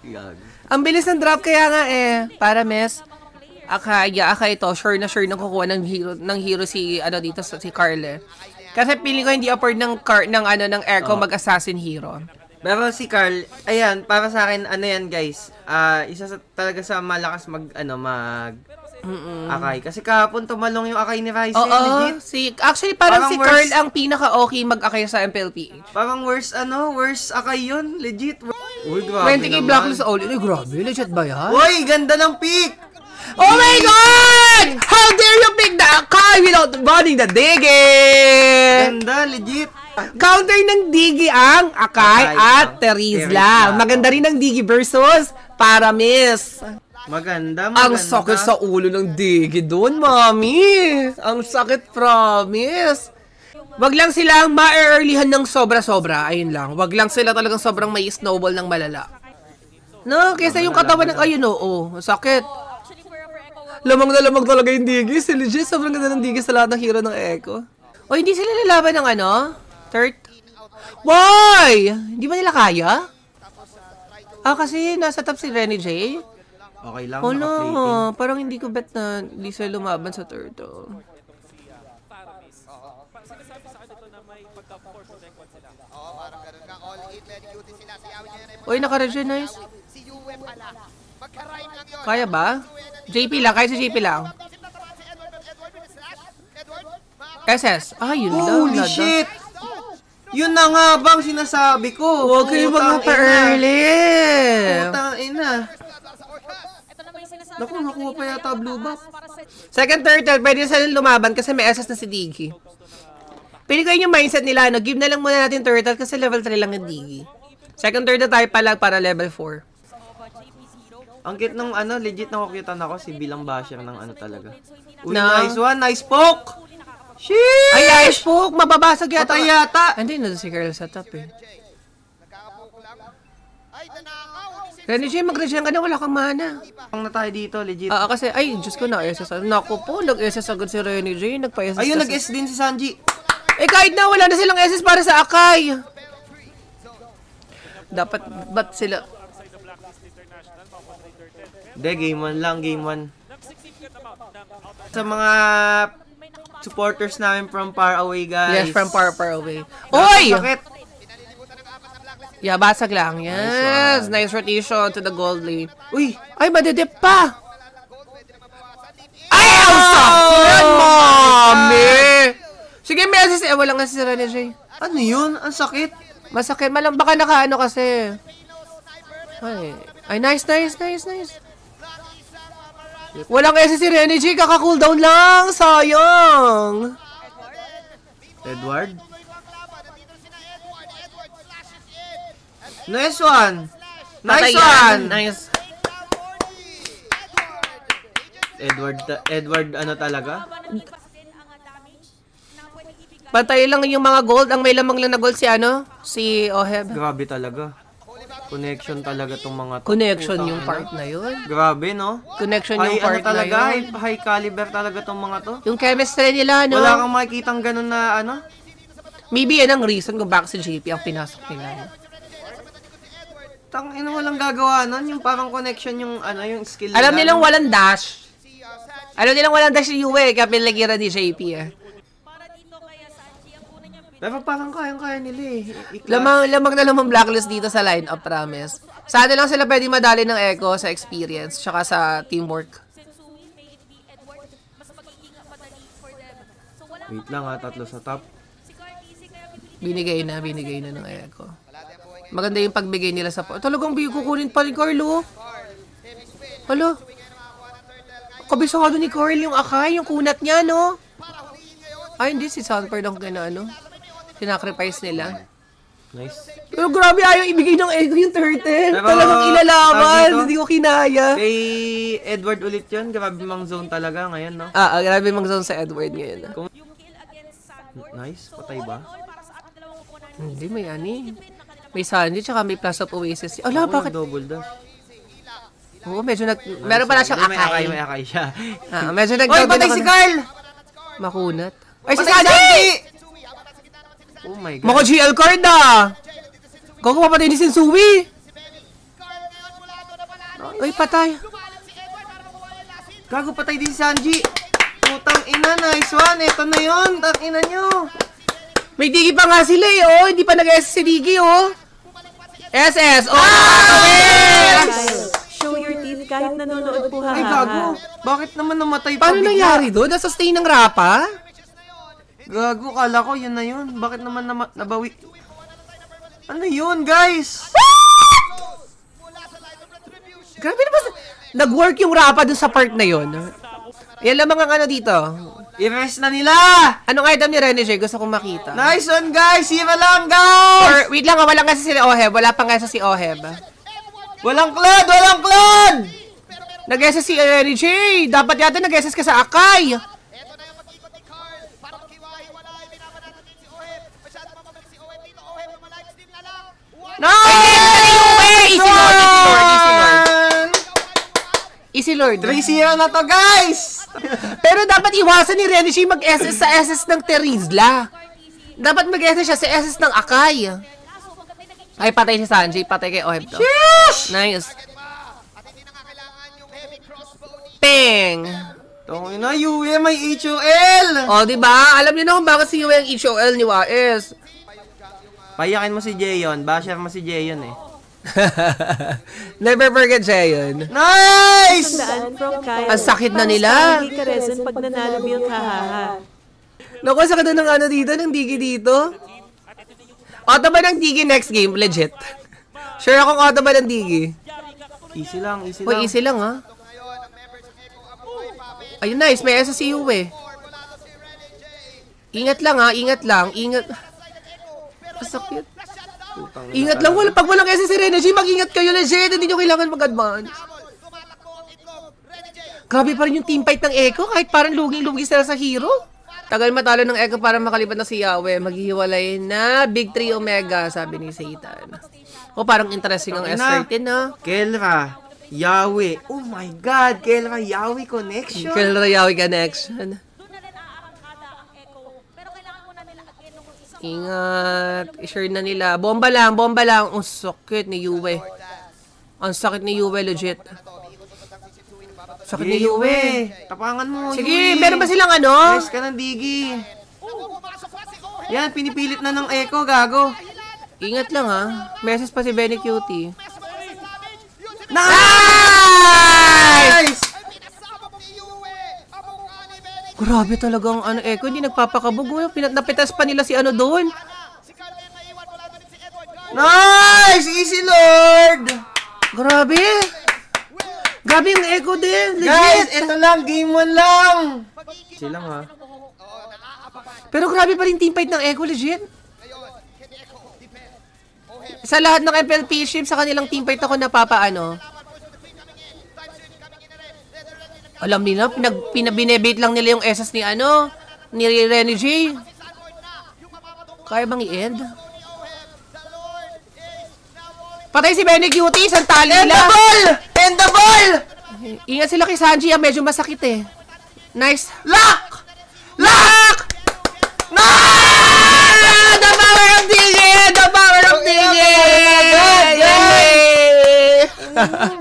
Ang bilis ng drop kaya nga eh. Para miss. Aka ito, sure na kukuha ng hero si dito si Carl eh. Kasi feeling ko hindi afford ng Echo mag-assassin hero. Pero si Carl, ayan, para sa akin, yan guys, isa talaga sa malakas Akai. Kasi kahapon tumalong yung Akai ni Ryzen, legit. Actually, parang si Carl ang pinaka-okay mag-Akai sa MPLPH. Parang worst Akai yun, legit. Uy, grabe 20k blacklist all. Uy, grabe, legit ba yan? Uy, ganda ng pick! Oh my God! How dare you pick the Akai without running the Digi? Ganda, legit. Counter ng Digi ang Akai at Terizla. Maganda rin ang Digi versus Paramis. Maganda. Ang sakit sa ulo ng Digi doon, mami. Ang sakit, promise. Wag lang silang ma-earlyhan ng sobra-sobra. Ayun lang. Wag lang sila talagang sobrang may snowball ng malala. No, kaysa yung katawan ng ayun, sakit. Lamang na lamang talaga yung Digi. Si legit, sobrang ganda ng Digi sa lahat ng hero ng Echo. O, hindi sila lalaban ng third? Why? Hindi ba nila kaya? Kasi nasa top si Renny J. Okay lang, no, parang hindi ko bet na hindi sila lumaban sa turtle. Uy, naka-regionize. Kaya ba? JP lang, kaya si JP lang. SS. Yun lang. Holy shit! Yun na nga bang sinasabi ko. Huwag kayo magpa-early. Putang ina. Naku, nakuha pa yata blue buff. Second turtle, pwede sila lumaban kasi may SS na si Digi. Pili ko yung mindset nila, give na lang muna natin turtle kasi level 3 lang yung Digi. Second turtle tayo pala para level 4. Ang cute nung legit na kukitan ako si bilang basher ng talaga. Uy, nice one, nice poke! Sheesh! Ay, nice poke! Mababasag yata. Patay yata! Hindi na si Carl sa top eh. Renny J, mag-regen ka na, wala kang mana. Pang na tayo dito, legit. Kasi, Diyos ko, na-SS. Naku po, nag-SS agad si Renny J, nagpa-SS. Ayun, nag-SS din si Sanji. Kahit na, wala na silang SS para sa Akai. Dapat, ba't sila? Hindi, game 1 lang, game 1. Sa mga supporters namin from far away, guys. Yes, from far away. Oy! Sakit! Yeah, basag lang. Yes, nice rotation to the gold lane. Uy! Ay, madedip pa! Ay, ang sakit, mami! Sige, may assist. Walang assist si Renny J. Ano yun? Ang sakit. Masakit. Baka nakaano kasi. Ay, nice. Walang assist si Renny J. Kaka-cooldown lang. Sayang. Edward? Nice one! Nice. Edward talaga? Pantay lang yung mga gold. Ang may lamang lang na gold si Oheb. Grabe talaga. Connection talaga tong mga to. Connection yung part na yun. Grabe, no? Connection yung part na yun. High caliber talaga tong mga to. Yung chemistry nila, no? Wala kang makikitang ganun na Maybe yan ang reason kung bakit si JP ang pinasok nila. Tangina, walang gagawa nun. Yung parang connection yung skill nila. Alam nilang walang dash. Si Yue, kaya pinagiran ni JP Pero parang kayang-kaya nila Lamang na lamang blacklist dito sa line-up, promise. Sana lang sila pwede madali ng Echo sa experience, tsaka sa teamwork. Wait lang tatlo sa top. Binigay na ng Echo. Maganda yung pagbigay nila sa... Talagang kukunin pa ni Carlo. Hala. Kabisado ni Carl yung Akai, yung kunat niya, no? Hindi. Si Sanford ang sinacrifice nila. Nice. Pero grabe, ayaw ibigay ng Echo yung turtle. Talagang ilalaban. Hindi ko kinaya. Kay Edward ulit yun. Grabe mang zone talaga ngayon, no? Grabe mang zone sa Edward ngayon. Nice. Patay ba? Hindi, may Sanji, tsaka may Plus of Oasis. Bakit? Double dash. Oo, medyo meron pala siyang Akai. May Akai siya. Medyo Oy, patay si Carl! Makunat. Ay, si Patay Sanji! Oh my God. Mako GL card Gago papatay ni Sensui! Ay, patay. Gago, patay din si Sanji. Putang ina, nice one. Ito na yun, tang ina nyo. May digi pa nga sila eh, oh. Hindi pa nag-SS si Digi, oh. SS, oh. Show your teeth kahit nanonood po, Ay, gago. Bakit naman namatay pa Paano bigla? nangyari doon? Nasustain ng Rapa? Gago, kala ko yun na yun. Bakit naman nabawi? Ano yun, guys? Grabe naman. Nag-work yung Rapa dun sa part na yun. Yan lang mga ano dito. I-rest na nila! Anong item ni Rene J? Gusto kong makita. Nice one, guys! Hira lang, guys! Or, wait lang, wala nga si Oheb. Wala pa nga si Oheb. Walang cloud! Walang cloud! Nag-SS si Rene J. Dapat yata nag-SS ka sa Akay. No! Easy Lord, easy Lord. Easy Lord. 3-0 na to, guys! Pero dapat iwasan ni Rene J mag-SS sa SS ng Terizla. Dapat mag-SS siya sa SS ng Akay. Ay, patay si Sanji. Patay kay Oheb to. Nice. Peng! Tong ina, Yue, may HOL! O, diba? Alam niyo na kung bakit si Yue ang HOL ni Wais. Payakin mo si Jayon. Basher mo si Jayon eh. Never forget Jayon. Nice! Tandaan from Kyle. Ang sakit na nila. Hindi ka resin pag nanalo mo yung hahaha. Naku, sakit na ng ano dito, ng digi dito. Auto ba ng digi next game? Legit. Sure akong auto ba ng digi? Easy lang, easy lang. Uy, easy lang ha. Ayun, nice. May SS si Yue. Ingat lang ha, ingat lang. Ingat. Masakit. Ingat lang, pag walang SS si Rene J, mag-ingat kayo legit. Hindi nyo kailangan mag-advance. Grabe pa rin yung team fight ng Echo, kahit parang luging-lugi sila sa hero. Tagal matalo ng Echo para makalipat na si Yahweh. Maghihiwalay na Big 3 Omega, sabi ni Satan. O parang interesting ang S13 na. Kelra, Yahweh. Oh my God, Kelra, Yahweh connection. Kelra Yahweh connection. Ingat. I-share na nila. Bomba lang, bomba lang. Ang sakit ni Yue. Ang sakit ni Yue, legit. Sakit ni Yue. Tapangan mo, Sige, Yue. meron ba silang ano? Nice ka ng digi. Yan, pinipilit na ng Echo, gago. Ingat lang ha. Message pa si Benny Cutie. Nice! Grabe talagang ano, Echo, hindi nagpapakabog. Napitas pa nila si ano doon. Nice! Easy Lord! Grabe. Grabe yung Echo din. Legit. Guys, ito lang, game 1 lang. Sila nga. Pero grabe pa rin team fight ng Echo, legit. Sa lahat ng FLP ship, sa kanilang team fight ako napapaano. Alam nila, pinabinebate lang nila yung SS ni ano, ni Rene J. Kaya bang i-end? Patay si Benny Cutie, isang tali End the nila. ball! End the ball! Ingat sila kay Sanji, medyo masakit eh. Nice. Lock! Lock! No! The power of Digi! The power of Digi! Yay!